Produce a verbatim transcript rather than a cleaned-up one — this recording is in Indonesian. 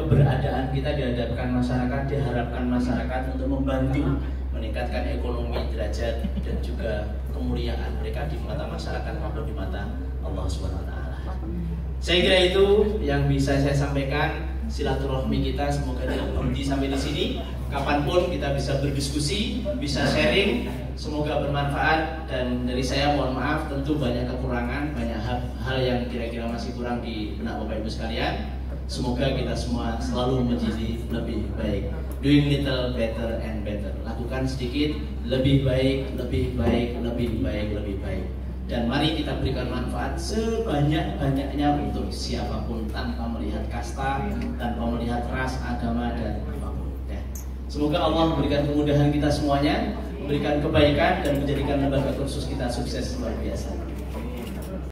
keberadaan kita di hadapan masyarakat, diharapkan masyarakat untuk membantu meningkatkan ekonomi, derajat, dan juga kemuliaan mereka di mata masyarakat maupun di mata Allah subhanahu wa taala. Saya kira itu yang bisa saya sampaikan. Silaturahmi kita semoga tidak berhenti sampai di sini. Kapanpun kita bisa berdiskusi, bisa sharing, semoga bermanfaat. Dan dari saya mohon maaf, tentu banyak kekurangan, banyak hal yang kira-kira masih kurang di benak Bapak Ibu sekalian. Semoga kita semua selalu menjadi lebih baik. Doing little better and better. Lakukan sedikit lebih baik, lebih baik, lebih baik, lebih baik. Dan mari kita berikan manfaat sebanyak-banyaknya untuk siapapun tanpa melihat kasta, tanpa melihat ras, agama, dan apapun. Ya. Semoga Allah memberikan kemudahan kita semuanya, memberikan kebaikan dan menjadikan lembaga kursus kita sukses luar biasa.